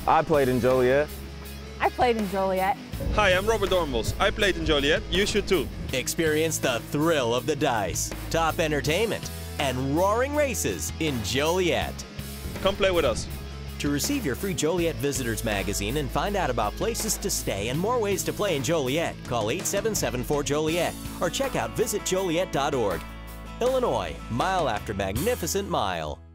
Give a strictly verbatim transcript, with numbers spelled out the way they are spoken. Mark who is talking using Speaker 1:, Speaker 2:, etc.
Speaker 1: I played in Joliet.
Speaker 2: I played in Joliet.
Speaker 3: Hi, I'm Robert Dornbos. I played in Joliet. You should too.
Speaker 4: Experience the thrill of the dice, top entertainment, and roaring races in Joliet.
Speaker 3: Come play with us.
Speaker 4: To receive your free Joliet Visitors Magazine and find out about places to stay and more ways to play in Joliet, call eight seven seven four Joliet or check out visit joliet dot org. Illinois, mile after magnificent mile.